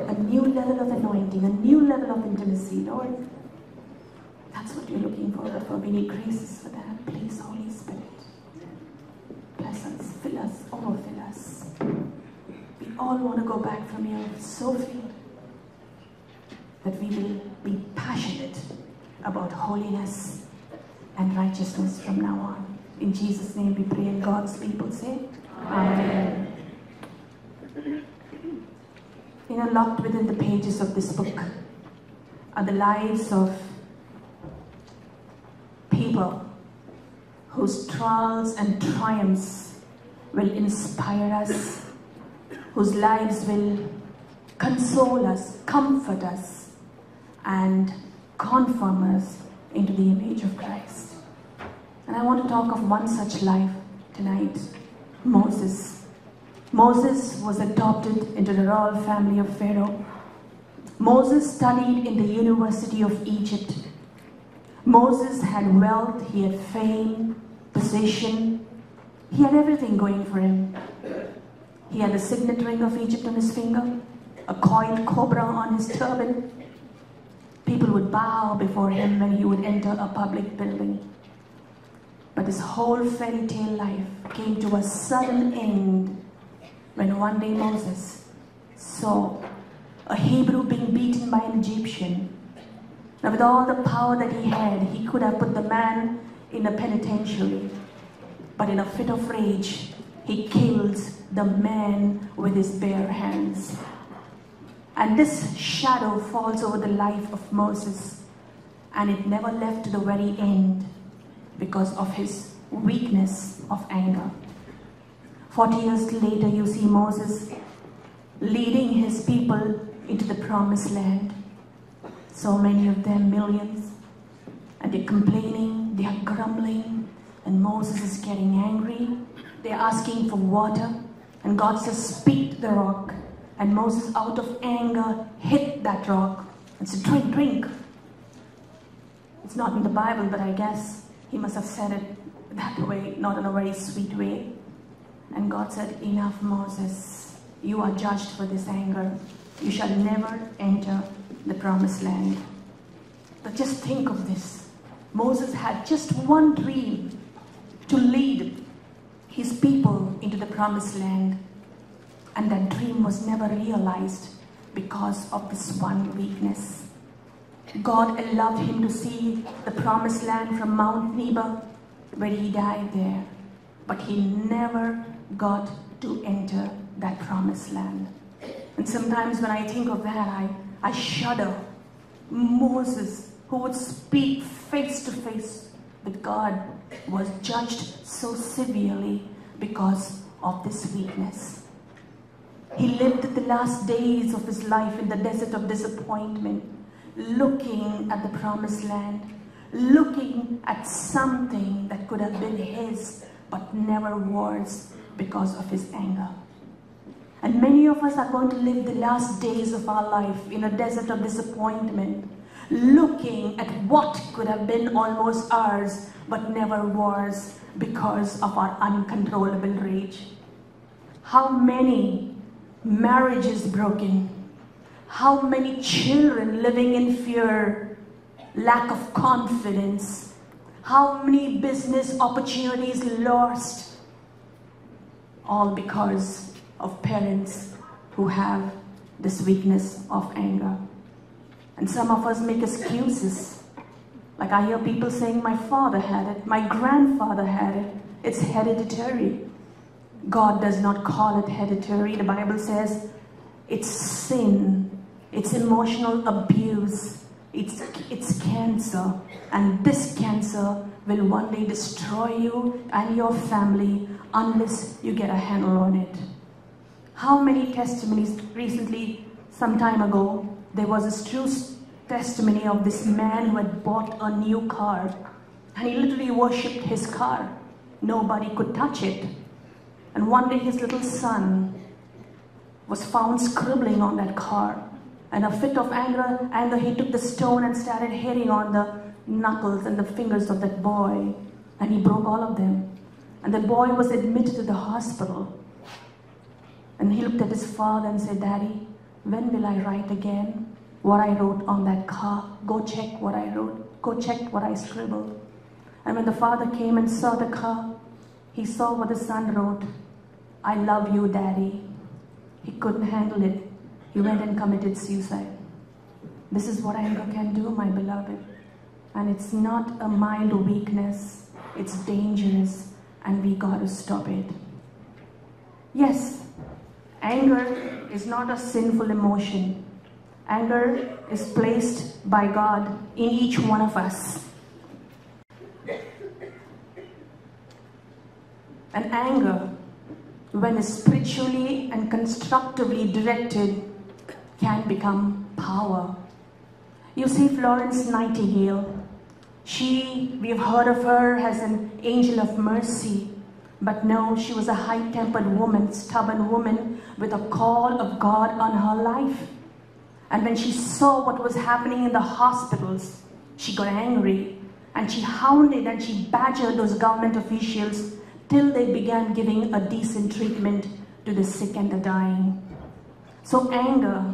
a new level of anointing, a new level of intimacy, Lord. That's what we're looking for, but we need graces for that. Please, Holy Spirit, bless us, fill us, overfill us. We all want to go back from here so filled that we will be passionate about holiness and righteousness from now on. In Jesus' name we pray, and God's people say, Amen. You know, locked within the pages of this book are the lives of people whose trials and triumphs will inspire us, whose lives will console us, comfort us, and conform us into the image of Christ. And I want to talk of one such life tonight, Moses. Moses was adopted into the royal family of Pharaoh. Moses studied in the University of Egypt. Moses had wealth, he had fame, position. He had everything going for him. He had a signet ring of Egypt on his finger, a coiled cobra on his turban. People would bow before him when he would enter a public building. But his whole fairy tale life came to a sudden end when one day Moses saw a Hebrew being beaten by an Egyptian. Now, with all the power that he had, he could have put the man in a penitentiary. But in a fit of rage, he kills the man with his bare hands. And this shadow falls over the life of Moses, and it never left to the very end because of his weakness of anger. 40 years later, you see Moses leading his people into the promised land. So many of them, millions, and they're complaining, they are grumbling, and Moses is getting angry. They're asking for water, and God says, speak to the rock. And Moses, out of anger, hit that rock and said, drink, drink. It's not in the Bible, but I guess he must have said it that way, not in a very sweet way. And God said, enough, Moses. You are judged for this anger. You shall never enter the promised land. But just think of this. Moses had just one dream, to lead his people into the promised land. And that dream was never realized because of this one weakness. God allowed him to see the promised land from Mount Nebo, where he died there. But he never got to enter that promised land. And sometimes when I think of that, I shudder. Moses, who would speak face to face with God, was judged so severely because of this weakness. He lived the last days of his life in the desert of disappointment, looking at the promised land, looking at something that could have been his, but never was because of his anger. And many of us are going to live the last days of our life in a desert of disappointment, looking at what could have been almost ours, but never was because of our uncontrollable rage. How many marriages broken? How many children living in fear, lack of confidence? How many business opportunities lost? All because of parents who have this weakness of anger. And some of us make excuses. Like I hear people saying, my father had it, my grandfather had it, it's hereditary. God does not call it hereditary. The Bible says it's sin, it's emotional abuse, it's cancer. And this cancer will one day destroy you and your family unless you get a handle on it. How many testimonies recently, some time ago, there was this true testimony of this man who had bought a new car, and he literally worshipped his car. Nobody could touch it. And one day his little son was found scribbling on that car. And a fit of anger, he took the stone and started hitting on the knuckles and the fingers of that boy. And he broke all of them. And the boy was admitted to the hospital. And he looked at his father and said, Daddy, when will I write again what I wrote on that card? Go check what I wrote. Go check what I scribbled. And when the father came and saw the card, he saw what the son wrote. I love you, Daddy. He couldn't handle it. He went and committed suicide. This is what anger can do, my beloved. And it's not a mild weakness. It's dangerous, and we got to stop it. Yes, anger is not a sinful emotion. Anger is placed by God in each one of us. And anger, when spiritually and constructively directed, can become power. You see, Florence Nightingale, we have heard of her as an angel of mercy. But no, she was a high-tempered woman, stubborn woman with a call of God on her life. And when she saw what was happening in the hospitals, she got angry and she hounded and she badgered those government officials till they began giving a decent treatment to the sick and the dying. So anger,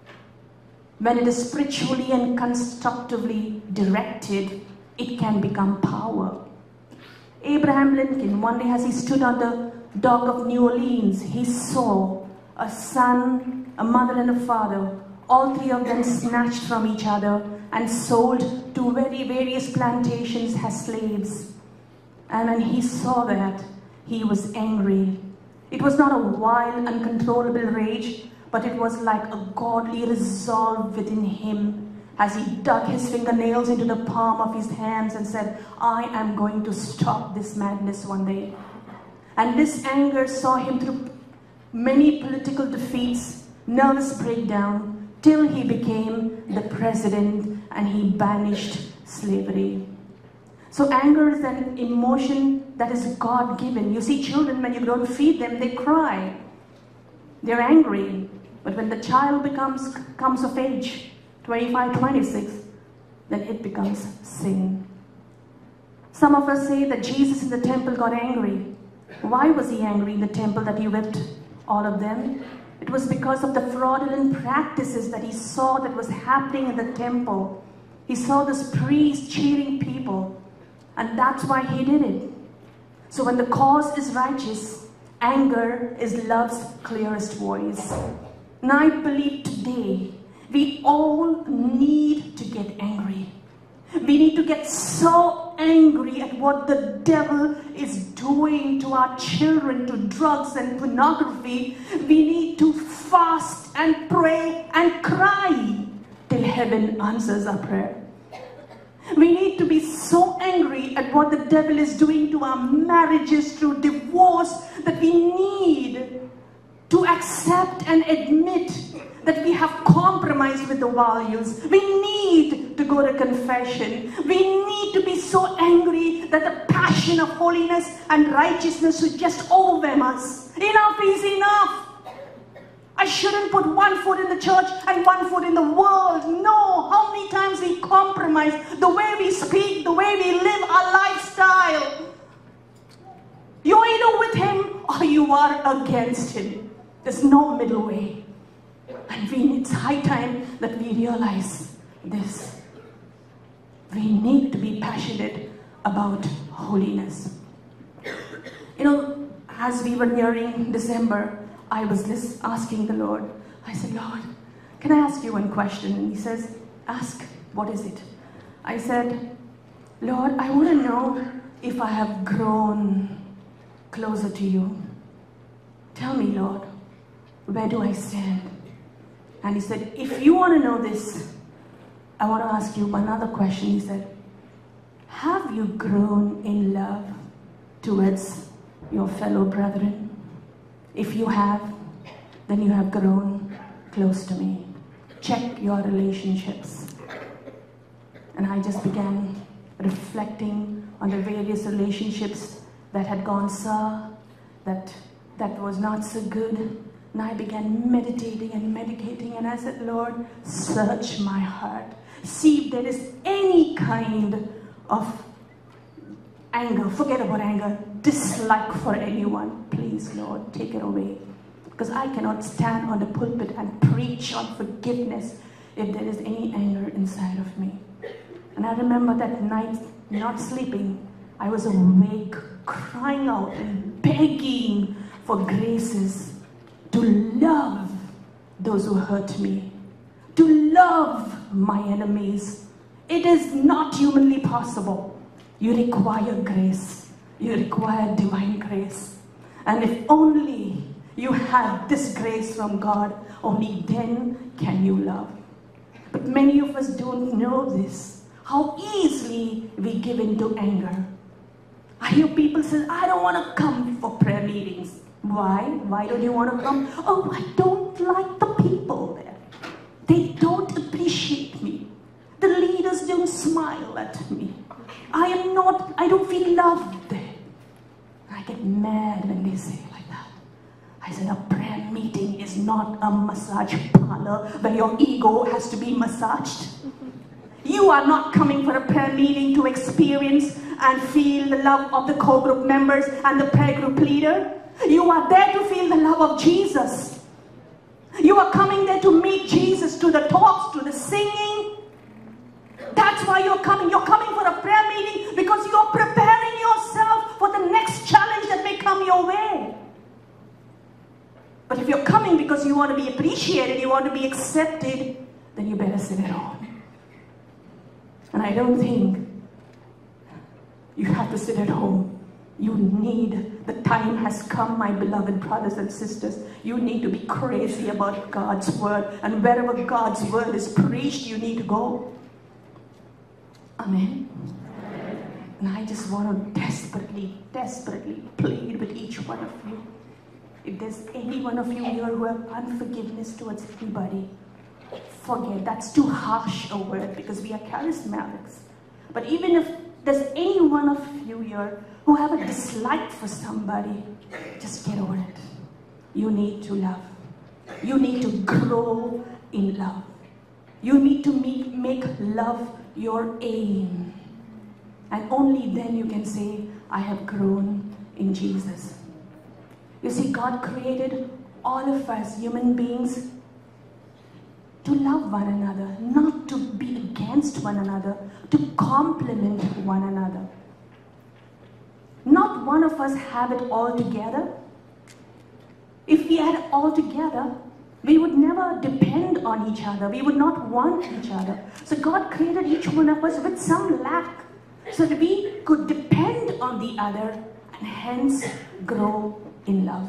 when it is spiritually and constructively directed, it can become power. Abraham Lincoln, one day as he stood on the dock of New Orleans, he saw a son, a mother and a father, all three of them snatched from each other and sold to very various plantations as slaves. And when he saw that, he was angry. It was not a wild, uncontrollable rage, but it was like a godly resolve within him as he dug his fingernails into the palm of his hands and said, I am going to stop this madness one day. And this anger saw him through many political defeats, nervous breakdown, till he became the president and he banished slavery. So anger is an emotion that is God-given. You see, children, when you don't feed them, they cry. They're angry. But when the child comes of age, 25, 26, then it becomes sin. Some of us say that Jesus in the temple got angry. Why was he angry in the temple that he whipped all of them? It was because of the fraudulent practices that he saw that was happening in the temple. He saw this priest cheating people, and that's why he did it. So when the cause is righteous, anger is love's clearest voice. And I believe today, we all need to get angry. We need to get so angry at what the devil is doing to our children, to drugs and pornography. We need to fast and pray and cry till heaven answers our prayer. We need to be so angry at what the devil is doing to our marriages through divorce that we need to accept and admit that we have compromised with the values. We need to go to confession. We need to be so angry that the passion of holiness and righteousness should just overwhelm us. Enough is enough. I shouldn't put one foot in the church and one foot in the world. No, how many times we compromise the way we speak, the way we live our lifestyle. You're either with him or you are against him. There's no middle way. And it's high time that we realize this. We need to be passionate about holiness. You know, as we were nearing December, I was just asking the Lord. I said, Lord, can I ask you one question? And he says, ask, what is it? I said, Lord, I want to know if I have grown closer to you. Tell me, Lord, where do I stand? And he said, if you want to know this, I want to ask you another question. He said, have you grown in love towards your fellow brethren? If you have, then you have grown close to me. Check your relationships. And I just began reflecting on the various relationships that had gone sour, that was not so good. And I began meditating and meditating, and I said, Lord, search my heart. See if there is any kind of anger, forget about anger, dislike for anyone. Please, Lord, take it away. Because I cannot stand on the pulpit and preach on forgiveness if there is any anger inside of me. And I remember that night, not sleeping, I was awake, crying out and begging for graces to love those who hurt me, to love my enemies. It is not humanly possible. You require grace. You require divine grace. And if only you have this grace from God, only then can you love. But many of us don't know this, how easily we give into anger. I hear people say, I don't want to come for prayer meetings. Why? Why don't you want to come? Oh, I don't like the people there. They don't appreciate me. The leaders don't smile at me. I don't feel loved there. I get mad when they say like that. I said, a prayer meeting is not a massage parlor where your ego has to be massaged. You are not coming for a prayer meeting to experience and feel the love of the core group members and the prayer group leader. You are there to feel the love of Jesus. You are coming there to meet Jesus, to the talks, to the singing. That's why you're coming. You're coming for a prayer meeting because you're preparing yourself for the next challenge that may come your way. But if you're coming because you want to be appreciated, you want to be accepted, then you better sit at home. And I don't think you have to sit at home. You need, the time has come, my beloved brothers and sisters. You need to be crazy about God's word. And wherever God's word is preached, you need to go. Amen. And I just want to desperately plead with each one of you. If there's any one of you here who have unforgiveness towards anybody, forget. That's too harsh a word because we are charismatics. But even if there's any one of you here who have a dislike for somebody, just get over it. You need to love. You need to grow in love. You need to make love your aim. And only then you can say, I have grown in Jesus. You see, God created all of us, human beings, to love one another, not to be against one another, to complement one another. Not one of us have it all together. If we had it all together, we would never depend on each other. We would not want each other. So God created each one of us with some lack so that we could depend on the other and hence grow in love.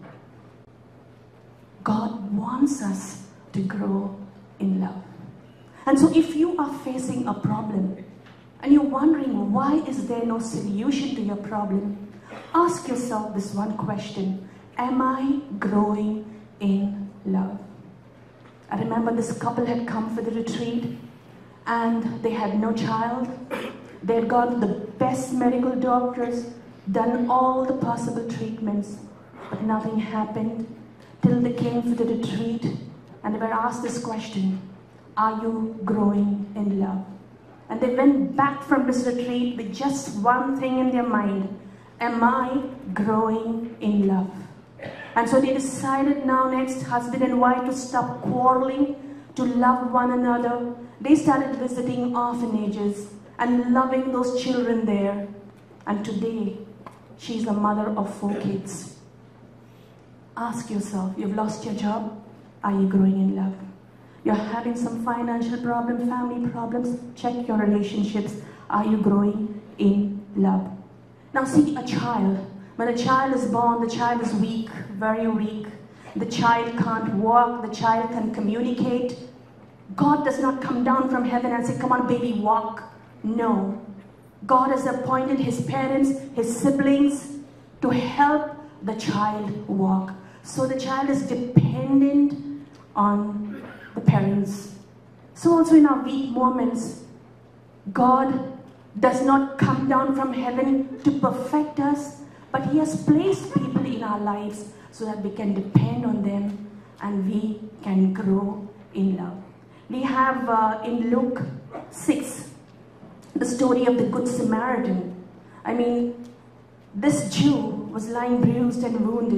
God wants us to grow in love. And so if you are facing a problem and you're wondering why is there no solution to your problem, ask yourself this one question: am I growing in love? I remember this couple had come for the retreat and they had no child. They had gone to the best medical doctors, done all the possible treatments, but nothing happened till they came for the retreat and they were asked this question: are you growing in love? And they went back from this retreat with just one thing in their mind: am I growing in love? And so they decided now next, husband and wife, to stop quarreling, to love one another. They started visiting orphanages and loving those children there. And today, she's a mother of 4 kids. Ask yourself, you've lost your job, are you growing in love? You're having some financial problem, family problems, check your relationships. Are you growing in love? Now see, a child, when a child is born, the child is weak, very weak. The child can't walk, the child can communicate. God does not come down from heaven and say, come on baby, walk. No. God has appointed his parents, his siblings, to help the child walk. So the child is dependent on the parents. So also in our weak moments, God does not come down from heaven to perfect us, but he has placed people in our lives so that we can depend on them and we can grow in love. We have in Luke 6, the story of the Good Samaritan. I mean, this Jew was lying bruised and wounded.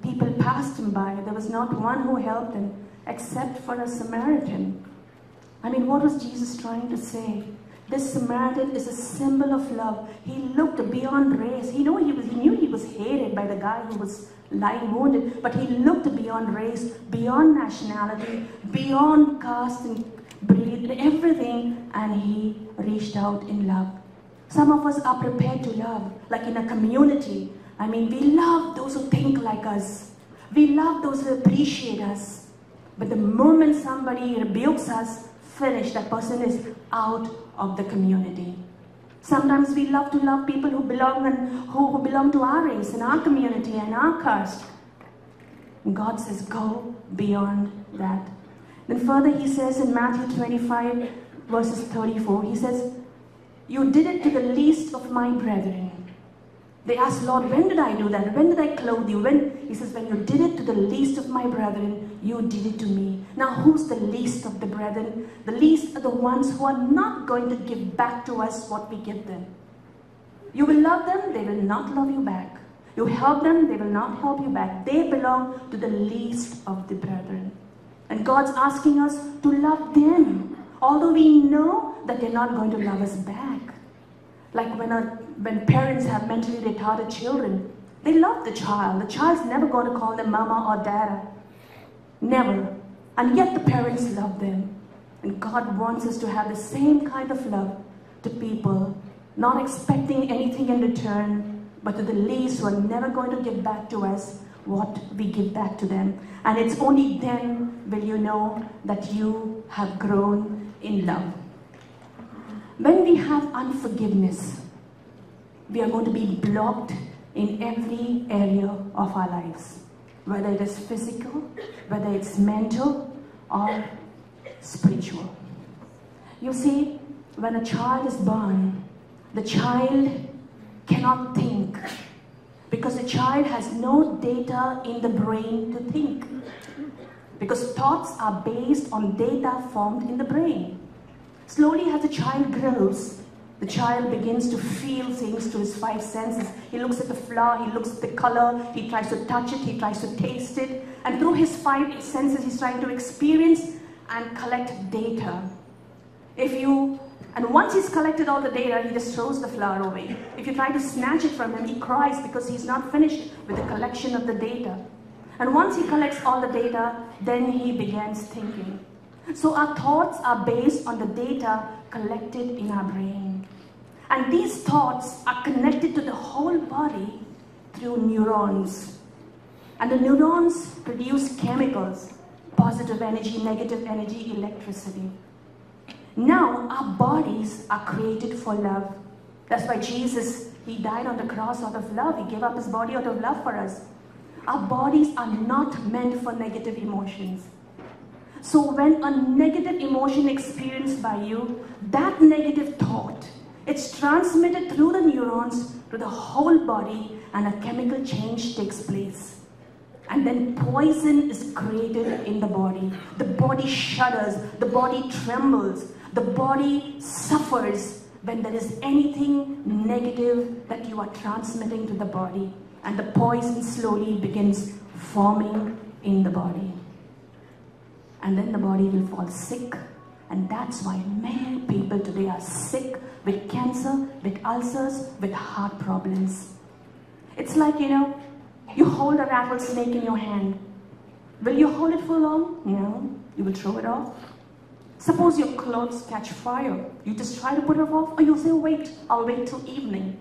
people passed him by, there was not one who helped him except for a Samaritan. I mean, what was Jesus trying to say? This Samaritan is a symbol of love. He looked beyond race. He knew he was hated by the guy who was lying wounded, but he looked beyond race, beyond nationality, beyond caste and breed, and everything, and he reached out in love. Some of us are prepared to love, like in a community. I mean, we love those who think like us. We love those who appreciate us. But the moment somebody rebukes us, finish, that person is out of the community. Sometimes we love to love people who belong and who belong to our race and our community and our caste. And God says, go beyond that. Then further he says in Matthew 25 verses 34, he says, you did it to the least of my brethren. They asked, Lord, when did I do that? When did I clothe you? He says, when you did it to the least of my brethren, you did it to me. Now, who's the least of the brethren? The least are the ones who are not going to give back to us what we give them. You will love them, they will not love you back. You help them, they will not help you back. They belong to the least of the brethren. And God's asking us to love them, although we know that they're not going to love us back. Like when parents have mentally retarded children, they love the child. The child's never going to call them mama or dada. Never. And yet the parents love them. And God wants us to have the same kind of love to people, not expecting anything in return, but to the least who are never going to give back to us what we give back to them. And it's only then will you know that you have grown in love. When we have unforgiveness, we are going to be blocked in every area of our lives, whether it is physical, whether it's mental or spiritual. You see, when a child is born, the child cannot think because the child has no data in the brain to think, because thoughts are based on data formed in the brain. Slowly, as the child grows, the child begins to feel things through his 5 senses. He looks at the flower, he looks at the color, he tries to touch it, he tries to taste it. And through his 5 senses, he's trying to experience and collect data. And once he's collected all the data, he just throws the flower away. If you try to snatch it from him, he cries because he's not finished with the collection of the data. And once he collects all the data, then he begins thinking. So our thoughts are based on the data collected in our brain. And these thoughts are connected to the whole body through neurons. And the neurons produce chemicals, positive energy, negative energy, electricity. Now our bodies are created for love. That's why Jesus, he died on the cross out of love. He gave up his body out of love for us. Our bodies are not meant for negative emotions. So when a negative emotion experienced by you, that negative thought, it's transmitted through the neurons to the whole body, and a chemical change takes place. And then poison is created in the body. The body shudders, the body trembles, the body suffers when there is anything negative that you are transmitting to the body. And the poison slowly begins forming in the body. And then the body will fall sick. And that's why many people today are sick with cancer, with ulcers, with heart problems. It's like, you hold a rattlesnake in your hand. Will you hold it for long? No. You will throw it off. Suppose your clothes catch fire. You just try to put it off, or you say, wait, I'll wait till evening.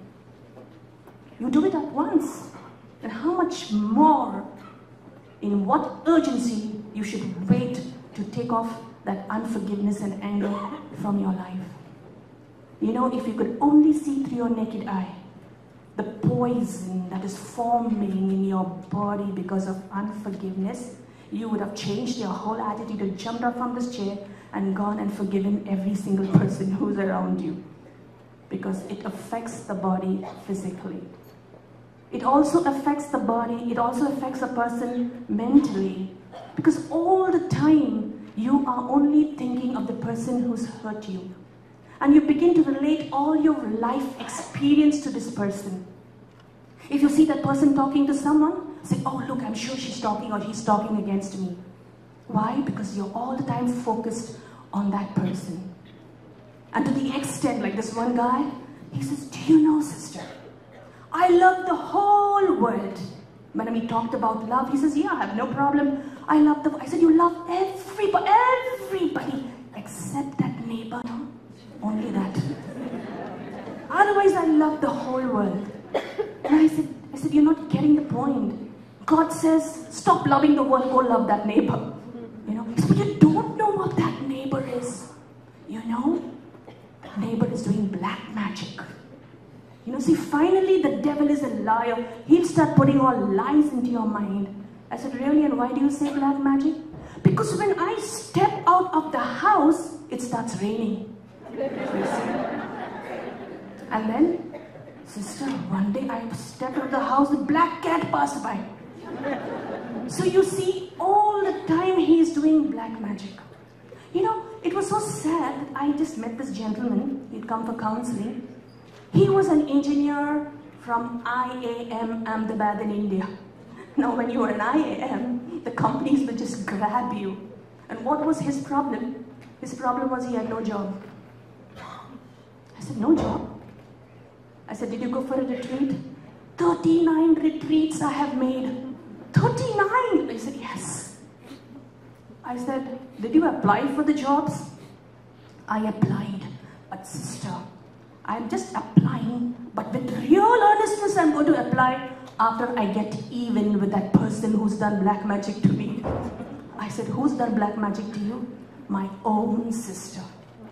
You do it at once. And how much more, in what urgency you should wait to take off that unforgiveness and anger from your life. If you could only see through your naked eye the poison that is forming in your body because of unforgiveness, you would have changed your whole attitude and jumped up from this chair and gone and forgiven every single person who's around you, because it affects the body physically. It also affects the body, it also affects a person mentally, because all the time you are only thinking of the person who's hurt you. And you begin to relate all your life experience to this person. If you see that person talking to someone, say, oh look, I'm sure she's talking or he's talking against me. Why? Because you're all the time focused on that person. And to the extent, like this one guy, he says, do you know, sister, I love the whole world. When we talked about love, he says, yeah, I have no problem. I love I said, you love everybody except that neighbor, no? Only that. Otherwise, I love the whole world. And I said, you're not getting the point. God says, stop loving the world, go love that neighbor. You know, but you don't know what that neighbor is. You know, that neighbor is doing black magic. You know, see, finally the devil is a liar. He'll start putting all lies into your mind. I said, really? And why do you say black magic? Because when I step out of the house, it starts raining. And then, sister, one day I stepped out of the house, the black cat passed by. So you see, all the time he is doing black magic. You know, it was so sad that I just met this gentleman. He'd come for counseling. He was an engineer from IAM Ahmedabad in India. Now when you were an IAM, the companies would just grab you. And what was his problem? His problem was he had no job. I said, no job? I said, did you go for a retreat? 39 retreats I have made. 39! I said, yes. I said, did you apply for the jobs? I applied. But sister, I'm just applying, but with real earnestness I'm going to apply after I get even with that person who's done black magic to me. I said, who's done black magic to you? My own sister.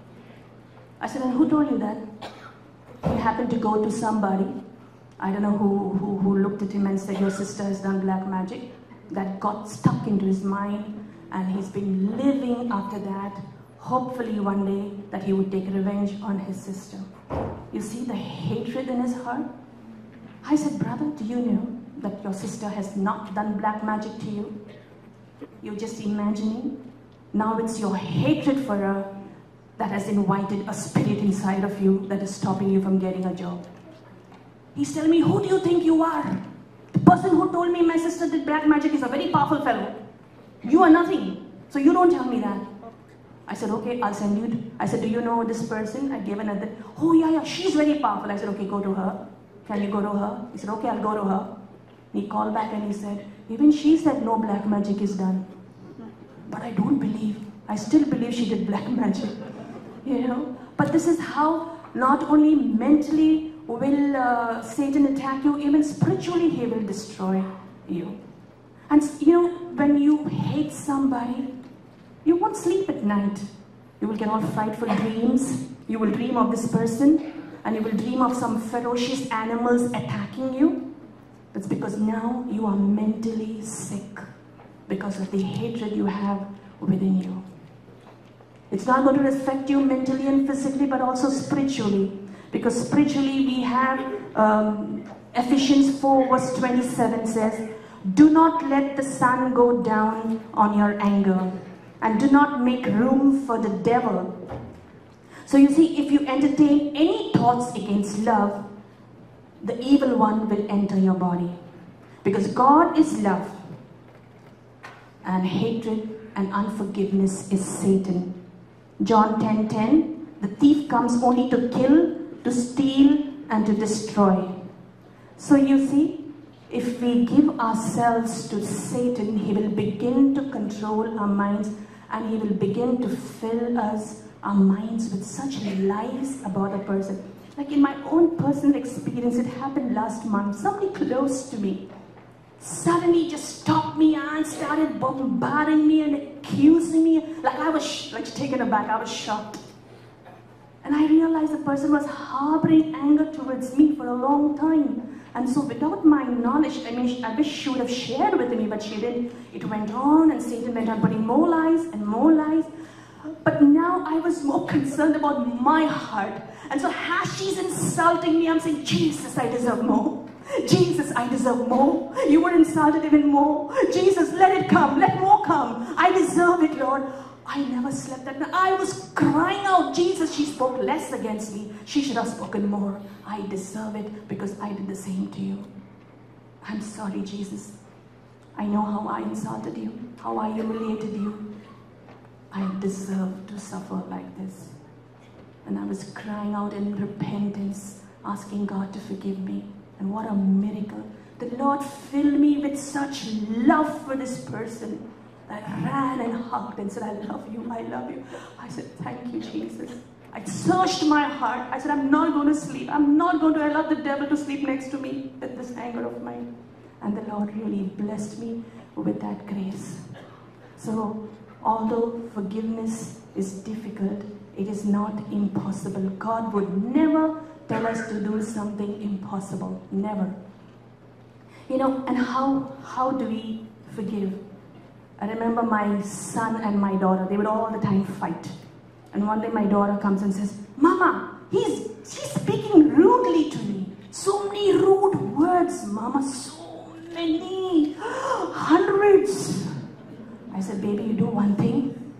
I said, and who told you that? He happened to go to somebody, I don't know who looked at him and said, your sister has done black magic. That got stuck into his mind, and he's been living after that, hopefully one day that he would take revenge on his sister. You see the hatred in his heart? I said, brother, do you know that your sister has not done black magic to you? You're just imagining. Now it's your hatred for her that has invited a spirit inside of you that is stopping you from getting a job. He's telling me, who do you think you are? The person who told me my sister did black magic is a very powerful fellow. You are nothing, so you don't tell me that. I said, okay, I'll send you. I said, do you know this person? I gave another. Oh, yeah, she's very powerful. I said, okay, go to her. Can you go to her? He said, okay, I'll go to her. He called back and he said, even she said no black magic is done. But I don't believe. I still believe she did black magic. You know? But this is how not only mentally will Satan attack you, even spiritually he will destroy you. And you know, when you hate somebody, you won't sleep at night. You will get all frightful dreams. You will dream of this person, and you will dream of some ferocious animals attacking you. That's because now you are mentally sick because of the hatred you have within you. It's not going to affect you mentally and physically, but also spiritually. Because spiritually we have Ephesians 4 verse 27 says, do not let the sun go down on your anger, and do not make room for the devil. So you see, if you entertain any thoughts against love, the evil one will enter your body. Because God is love, and hatred and unforgiveness is Satan. John 10:10, the thief comes only to kill, to steal, and to destroy. So you see, if we give ourselves to Satan, he will begin to control our minds, and he will begin to fill our minds with such lies about a person. Like in my own personal experience, it happened last month. Somebody close to me suddenly just stopped me and started bombarding me and accusing me. Like I was taken aback, I was shocked. And I realized the person was harboring anger towards me for a long time. And so without my knowledge, I wish she would have shared with me, but she didn't. It went on, and Satan went on putting more lies and more lies. But now I was more concerned about my heart. And so as she's insulting me, I'm saying, Jesus, I deserve more. Jesus, I deserve more. You were insulted even more. Jesus, let it come. Let more come. I deserve it, Lord. I never slept that night. I was crying out, Jesus, she spoke less against me. She should have spoken more. I deserve it because I did the same to you. I'm sorry, Jesus. I know how I insulted you, how I humiliated you. I deserve to suffer like this. And I was crying out in repentance, asking God to forgive me. And what a miracle. The Lord filled me with such love for this person. I ran and hugged and said, I love you, I love you. I said, thank you, Jesus. I searched my heart. I said, I'm not going to sleep. I'm not going to allow the devil to sleep next to me with this anger of mine. And the Lord really blessed me with that grace. So, although forgiveness is difficult, it is not impossible. God would never tell us to do something impossible. Never. You know, and how do we forgive? I remember my son and my daughter, they would all the time fight. And one day my daughter comes and says, Mama, she's speaking rudely to me. So many rude words, Mama, so many. Hundreds. I said, baby, you do one thing.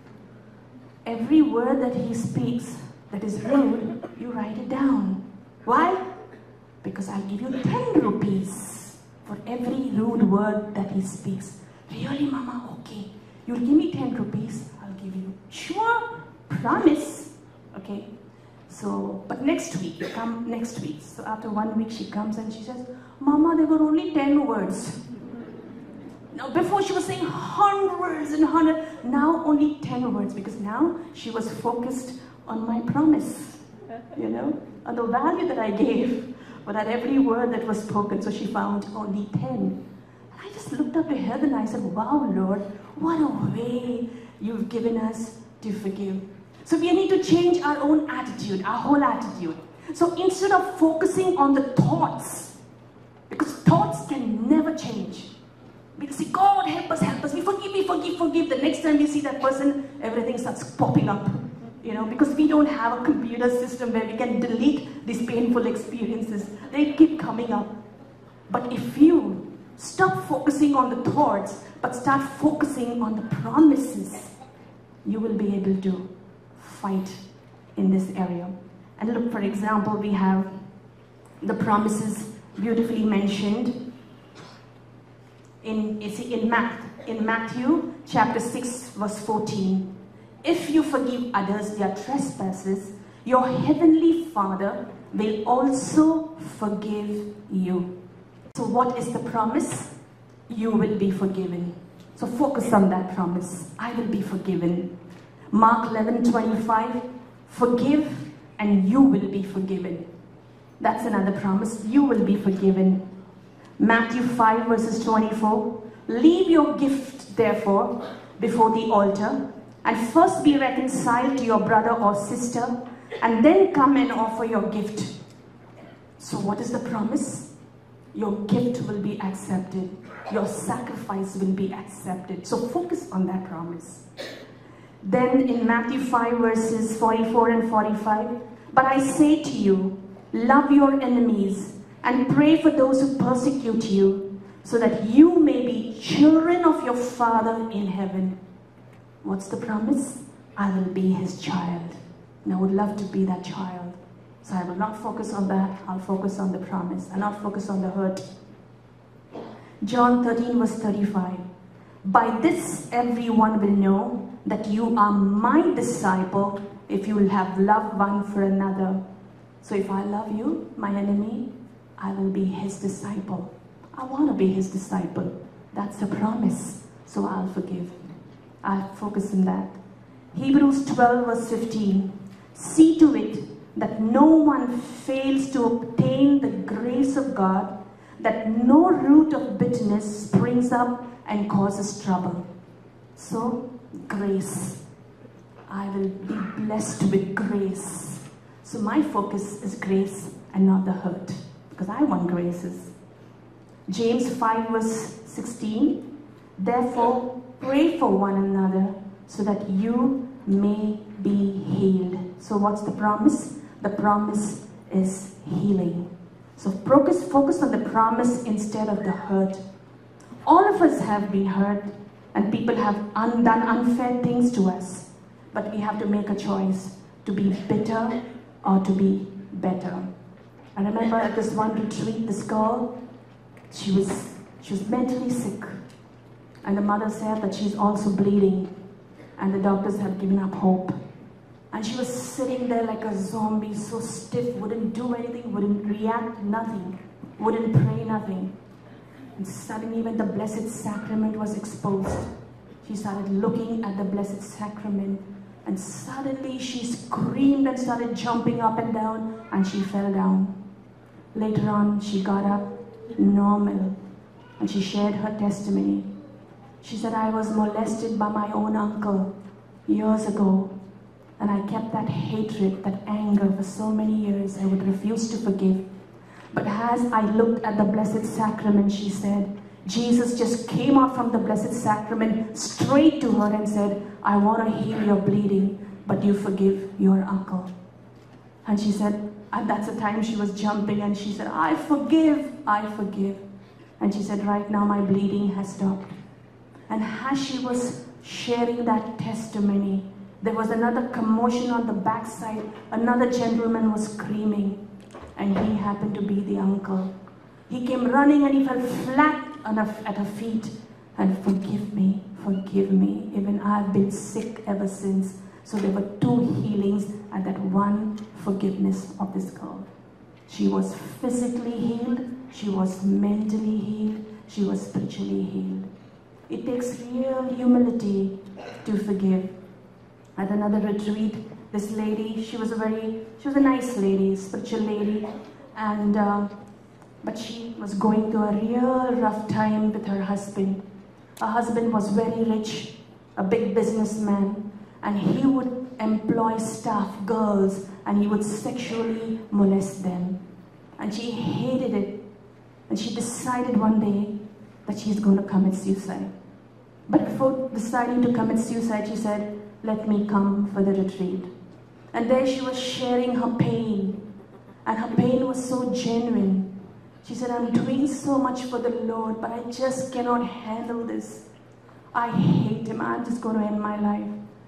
Every word that he speaks that is rude, you write it down. Why? Because I'll give you 10 rupees for every rude word that he speaks. Really, Mama? Okay. You'll give me 10 rupees, I'll give you. Sure? Promise. Okay. So, but next week, come next week. So after 1 week, she comes and she says, Mama, there were only 10 words. Now, before she was saying hundreds and hundreds, now only 10 words, because now she was focused on my promise, you know, on the value that I gave, but at every word that was spoken, so she found only 10. I just looked up to heaven and I said, wow, Lord, what a way you've given us to forgive. So we need to change our own attitude, our whole attitude. So instead of focusing on the thoughts, because thoughts can never change. We say, God, help us, we forgive. The next time we see that person, everything starts popping up. You know, because we don't have a computer system where we can delete these painful experiences. They keep coming up. But if you stop focusing on the thoughts, but start focusing on the promises, you will be able to fight in this area. And look, for example, we have the promises beautifully mentioned in Matthew chapter 6 verse 14. If you forgive others their trespasses, your heavenly Father will also forgive you. So what is the promise? You will be forgiven. So focus on that promise. I will be forgiven. Mark 11:25, forgive and you will be forgiven. That's another promise. You will be forgiven. Matthew 5 verses 24, leave your gift therefore before the altar and first be reconciled to your brother or sister and then come and offer your gift. So what is the promise? Your gift will be accepted. Your sacrifice will be accepted. So focus on that promise. Then in Matthew 5 verses 44 and 45, but I say to you, love your enemies and pray for those who persecute you, so that you may be children of your Father in heaven. What's the promise? I will be his child. And I would love to be that child. So I will not focus on that. I'll focus on the promise. I'll not focus on the hurt. John 13 verse 35. By this everyone will know that you are my disciple if you will have love one for another. So if I love you, my enemy, I will be his disciple. I want to be his disciple. That's the promise. So I'll forgive. I'll focus on that. Hebrews 12 verse 15. See to it that no one fails to obtain the grace of God, that no root of bitterness springs up and causes trouble. So, grace. I will be blessed with grace. So my focus is grace and not the hurt, because I want graces. James 5 verse 16. Therefore, pray for one another so that you may be healed. So what's the promise? The promise is healing. So focus on the promise instead of the hurt. All of us have been hurt and people have done unfair things to us. But we have to make a choice to be bitter or to be better. I remember at this one retreat, this girl, she was mentally sick. And the mother said that she's also bleeding, and the doctors have given up hope. And she was sitting there like a zombie, so stiff, wouldn't do anything, wouldn't react, nothing, wouldn't pray, nothing. And suddenly when the Blessed Sacrament was exposed, she started looking at the Blessed Sacrament, and suddenly she screamed and started jumping up and down, and she fell down. Later on, she got up, normal, and she shared her testimony. She said, I was molested by my own uncle years ago, and I kept that hatred, that anger for so many years. I would refuse to forgive. But as I looked at the Blessed Sacrament, she said, Jesus just came out from the Blessed Sacrament straight to her and said, I want to heal your bleeding, but you forgive your uncle. And she said, and that's the time she was jumping, and she said, I forgive, I forgive. And she said, right now my bleeding has stopped. And as she was sharing that testimony, there was another commotion on the backside. Another gentleman was screaming, and he happened to be the uncle. He came running and he fell flat at her feet and forgive me, even I've been sick ever since. So there were 2 healings and that one forgiveness of this girl. She was physically healed, she was mentally healed, she was spiritually healed. It takes real humility to forgive. At another retreat, this lady, she was a nice lady, spiritual lady, and but she was going through a real rough time with her husband. Her husband was very rich, a big businessman, and he would employ staff, girls, and he would sexually molest them. And she hated it, and she decided one day that she's going to commit suicide. But before deciding to commit suicide, she said, let me come for the retreat. And there she was sharing her pain, and her pain was so genuine. She said, I'm doing so much for the Lord, but I just cannot handle this. I hate him, I'm just going to end my life.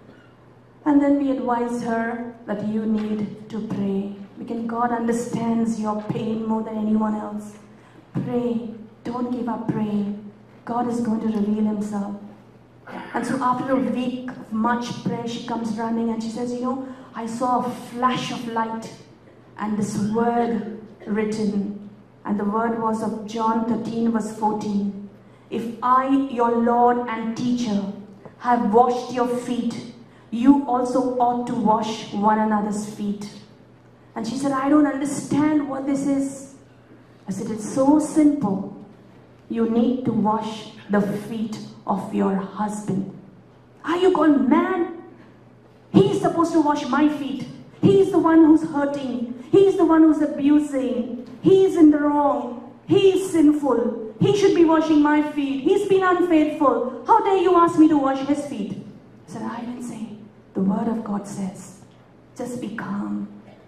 And then we advised her that you need to pray, because God understands your pain more than anyone else. Pray, don't give up praying. God is going to reveal himself. And so after a week of much prayer, she comes running and she says, you know, I saw a flash of light and this word written. And the word was of John 13 verse 14. If I, your Lord and teacher, have washed your feet, you also ought to wash one another's feet. And she said, I don't understand what this is. I said, it's so simple. You need to wash the feet of your husband. Are you gone mad? He's supposed to wash my feet. He's the one who's hurting. He's the one who's abusing. He's in the wrong. He's sinful. He should be washing my feet. He's been unfaithful. How dare you ask me to wash his feet? I said, I didn't say. The word of God says, just be calm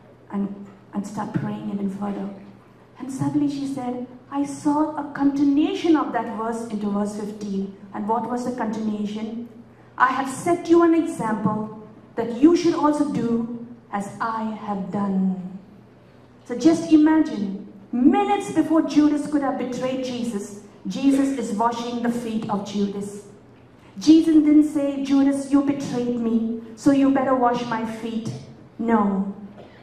and start praying even further. And suddenly she said, I saw a continuation of that verse into verse 15. And what was the continuation? I have set you an example that you should also do as I have done. So just imagine, minutes before Judas could have betrayed Jesus, Jesus is washing the feet of Judas. Jesus didn't say, Judas, you betrayed me, so you better wash my feet. No.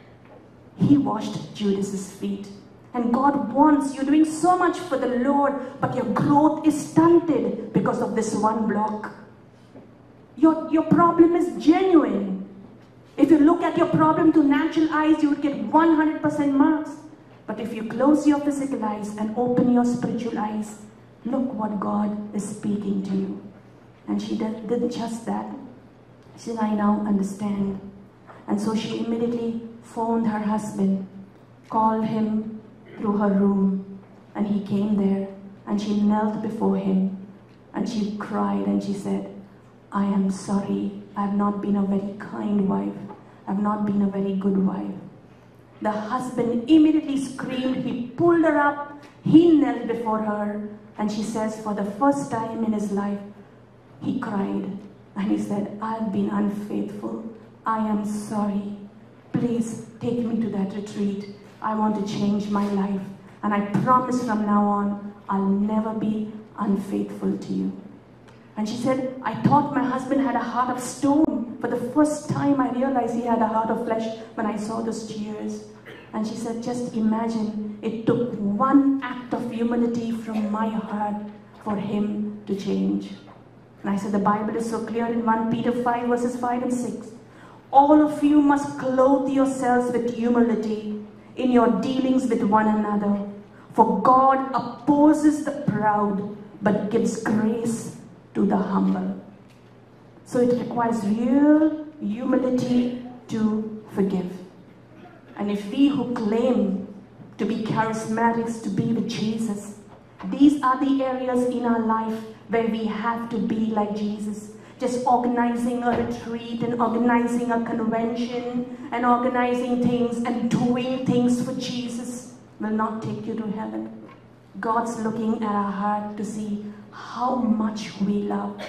He washed Judas's feet. And God wants, you're doing so much for the Lord, but your growth is stunted because of this one block. Your problem is genuine. If you look at your problem to natural eyes, you would get 100% marks. But if you close your physical eyes and open your spiritual eyes, look what God is speaking to you. And she did just that. She said, I now understand. And so she immediately phoned her husband, called him through her room, and he came there, and she knelt before him, and she cried, and she said, I am sorry, I have not been a very kind wife, I have not been a very good wife. The husband immediately screamed, he pulled her up, he knelt before her, and she says, for the first time in his life, he cried, and he said, I have been unfaithful, I am sorry, please take me to that retreat. I want to change my life, and I promise from now on, I'll never be unfaithful to you. And she said, I thought my husband had a heart of stone. For the first time I realized he had a heart of flesh when I saw those tears. And she said, just imagine, it took one act of humility from my heart for him to change. And I said, the Bible is so clear in 1 Peter 5 verses 5 and 6. All of you must clothe yourselves with humility in your dealings with one another. For God opposes the proud, but gives grace to the humble. So it requires real humility to forgive. And if we who claim to be charismatics, to be with Jesus, these are the areas in our life where we have to be like Jesus. Just organizing a retreat and organizing a convention and organizing things and doing things for Jesus will not take you to heaven. God's looking at our heart to see how much we love.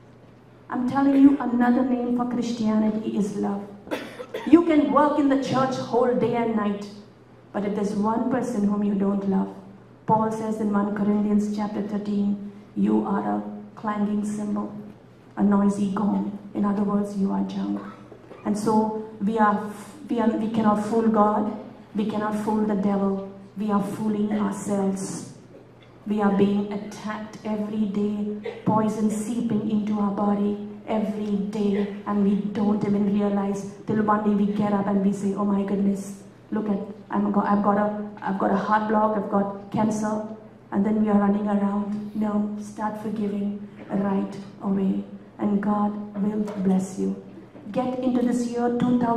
I'm telling you, another name for Christianity is love. You can work in the church whole day and night, but if there's one person whom you don't love, Paul says in 1 Corinthians chapter 13, you are a clanging cymbal, a noisy gong. In other words, you are junk. And so we cannot fool God, we cannot fool the devil, we are fooling ourselves. We are being attacked every day, poison seeping into our body every day, and we don't even realize till one day we get up and we say, oh my goodness, look at, I've got a heart block, I've got cancer, and then we are running around. No, start forgiving right away, and God will bless you. Get into this year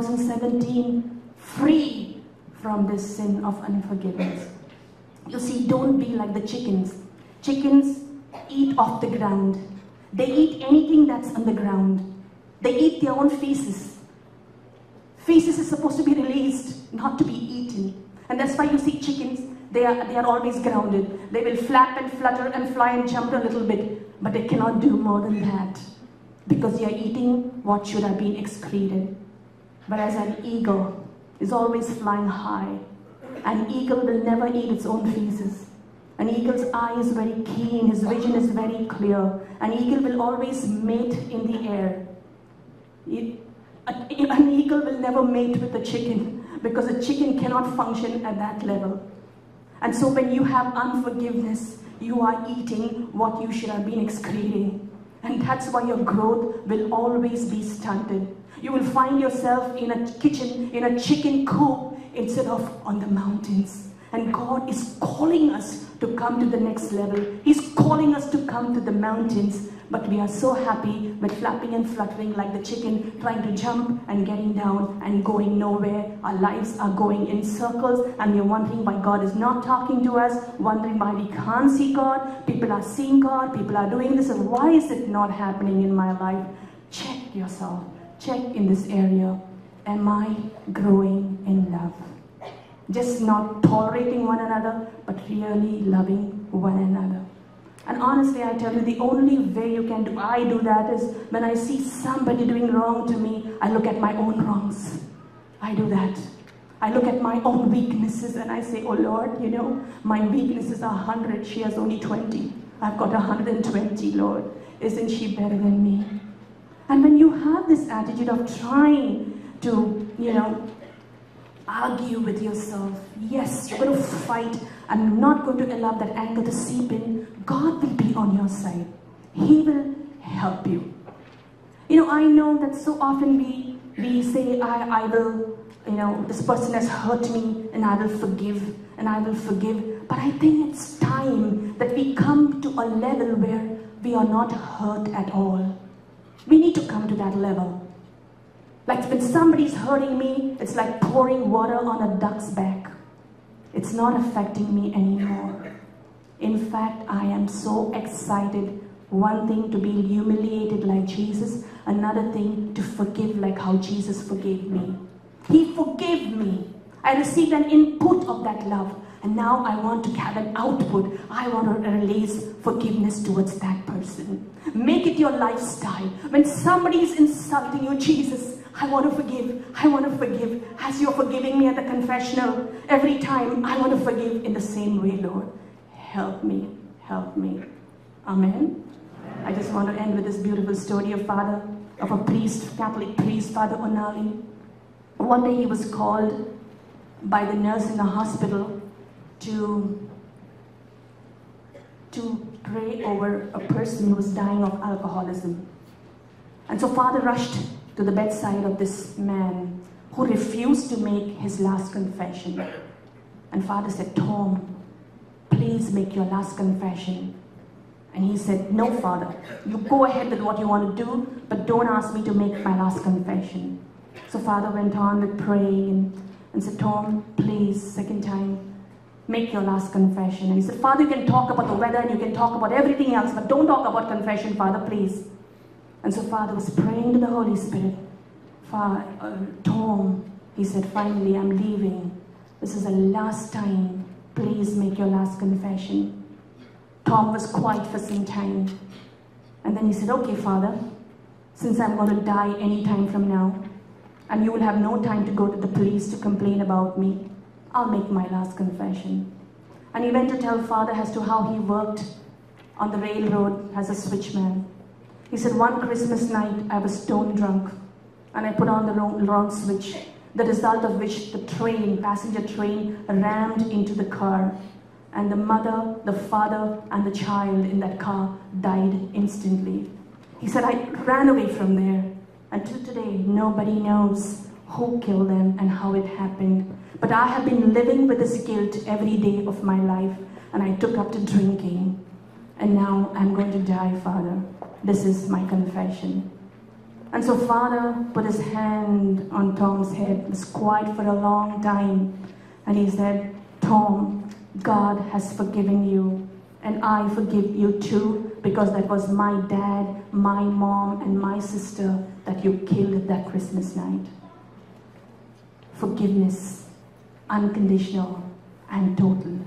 2017 free from this sin of unforgiveness. You see, don't be like the chickens. Chickens eat off the ground. They eat anything that's on the ground. They eat their own feces. Feces is supposed to be released, not to be eaten. And that's why you see chickens, they are always grounded. They will flap and flutter and fly and jump a little bit, but they cannot do more than that, because they are eating what should have been excreted. Whereas an eagle is always flying high. An eagle will never eat its own feces. An eagle's eye is very keen, his vision is very clear. An eagle will always mate in the air. An eagle will never mate with a chicken, because a chicken cannot function at that level. And so when you have unforgiveness, you are eating what you should have been excreting. And that's why your growth will always be stunted. You will find yourself in a kitchen, in a chicken coop, instead of on the mountains. And God is calling us to come to the next level. He's calling us to come to the mountains. But we are so happy with flapping and fluttering like the chicken, trying to jump and getting down and going nowhere. Our lives are going in circles, and we're wondering why God is not talking to us, wondering why we can't see God. People are seeing God, people are doing this, and why is it not happening in my life? Check yourself. Check in this area. Am I growing in love? Just not tolerating one another, but really loving one another. And honestly, I tell you, the only way you can do, I do that is when I see somebody doing wrong to me, I look at my own wrongs. I do that. I look at my own weaknesses and I say, oh Lord, you know, my weaknesses are 100, she has only 20. I've got 120, Lord. Isn't she better than me? And when you have this attitude of trying to, you know, argue with yourself, yes, you're going to fight, I'm not going to allow that anger to seep in, God will be on your side. He will help you. You know, I know that so often we say, I will, you know, this person has hurt me and I will forgive and I will forgive. But I think it's time that we come to a level where we are not hurt at all. We need to come to that level. Like when somebody's hurting me, it's like pouring water on a duck's back. It's not affecting me anymore. In fact, I am so excited. One thing to be humiliated like Jesus, another thing to forgive like how Jesus forgave me. He forgave me. I received an input of that love. And now I want to have an output. I want to release forgiveness towards that person. Make it your lifestyle. When somebody is insulting you, Jesus, I want to forgive. I want to forgive. As you're forgiving me at the confessional, every time I want to forgive in the same way, Lord. Help me. Help me. Amen. I just want to end with this beautiful story of a priest, Catholic priest, Father Onali. One day he was called by the nurse in the hospital to pray over a person who was dying of alcoholism. And so Father rushed to the bedside of this man who refused to make his last confession. And Father said, Tom, please make your last confession. And he said, no, Father, you go ahead with what you want to do, but don't ask me to make my last confession. So Father went on with praying and said, Tom, please, second time, make your last confession. And he said, Father, you can talk about the weather and you can talk about everything else, but don't talk about confession, Father, please. And so Father was praying to the Holy Spirit. Tom, he said, finally, I'm leaving. This is the last time. Please make your last confession. Tom was quiet for some time. And then he said, okay, Father, since I'm going to die any time from now, and you will have no time to go to the police to complain about me, I'll make my last confession. And he went to tell Father as to how he worked on the railroad as a switchman. He said, one Christmas night, I was stone drunk, and I put on the wrong switch, the result of which the passenger train, rammed into the car. And the mother, the father, and the child in that car died instantly. He said, I ran away from there. Until today, nobody knows who killed them and how it happened. But I have been living with this guilt every day of my life, and I took up to drinking. And now I'm going to die, Father. This is my confession. And so Father put his hand on Tom's head, was quiet for a long time, and he said, Tom, God has forgiven you, and I forgive you too, because that was my dad, my mom, and my sister that you killed that Christmas night. Forgiveness, unconditional and total.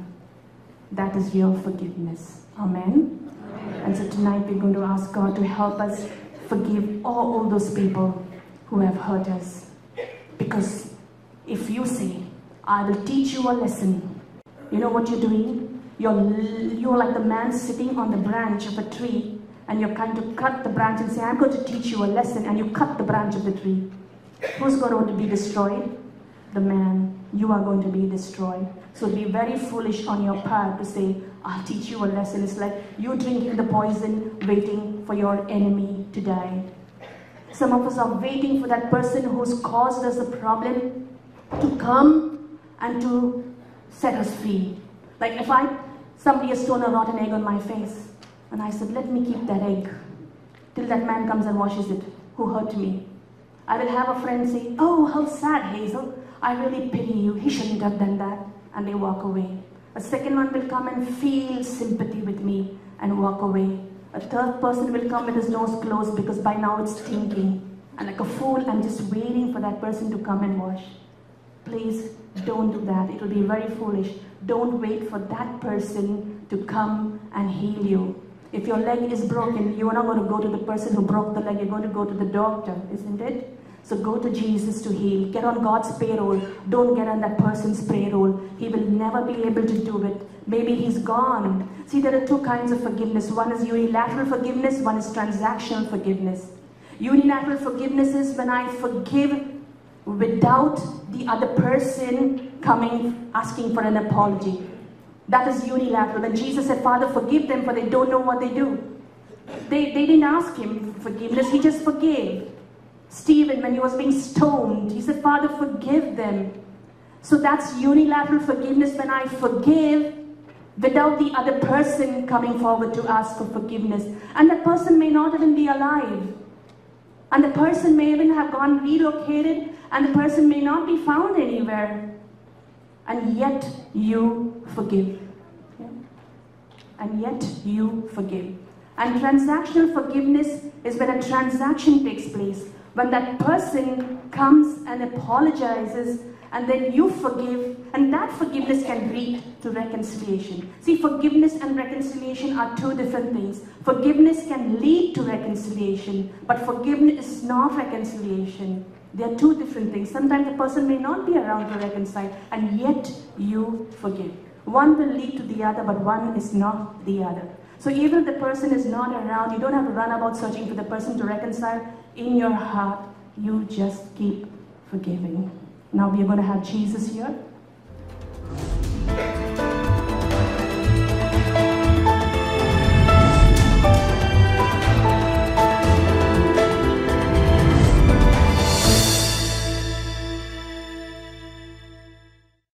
That is real forgiveness. Amen? Amen. And so tonight we're going to ask God to help us forgive all those people who have hurt us. Because if you say, I will teach you a lesson, you know what you're doing? You're like the man sitting on the branch of a tree, and you're kind to cut the branch and say, I'm going to teach you a lesson, and you cut the branch of the tree. Who's going to be destroyed? The man. You are going to be destroyed. So it'd be very foolish on your part to say, I'll teach you a lesson. It's like you drinking the poison, waiting for your enemy to die. Some of us are waiting for that person who's caused us the problem to come and to set us free. Like if somebody has thrown a rotten egg on my face, and I said, let me keep that egg till that man comes and washes it, who hurt me. I will have a friend say, oh, how sad, Hazel. I really pity you. He shouldn't have done that. And they walk away. A second one will come and feel sympathy with me and walk away. A third person will come with his nose closed because by now it's stinking. And like a fool, I'm just waiting for that person to come and wash. Please don't do that. It will be very foolish. Don't wait for that person to come and heal you. If your leg is broken, you are not going to go to the person who broke the leg. You're going to go to the doctor, isn't it? So go to Jesus to heal. Get on God's payroll. Don't get on that person's payroll. He will never be able to do it. Maybe he's gone. See, there are two kinds of forgiveness. One is unilateral forgiveness. One is transactional forgiveness. Unilateral forgiveness is when I forgive without the other person coming asking for an apology. That is unilateral. And Jesus said, Father, forgive them, for they don't know what they do. They didn't ask him for forgiveness. He just forgave. Stephen, when he was being stoned, he said, Father, forgive them. So that's unilateral forgiveness, when I forgive without the other person coming forward to ask for forgiveness. And that person may not even be alive. And the person may even have gone relocated, and the person may not be found anywhere. And yet you forgive. Yeah? And yet you forgive. And transactional forgiveness is when a transaction takes place. When that person comes and apologizes, and then you forgive, and that forgiveness can lead to reconciliation. See, forgiveness and reconciliation are two different things. Forgiveness can lead to reconciliation, but forgiveness is not reconciliation. They are two different things. Sometimes the person may not be around to reconcile, and yet you forgive. One will lead to the other, but one is not the other. So even if the person is not around, you don't have to run about searching for the person to reconcile. In your heart, you just keep forgiving. Now we are going to have Jesus here.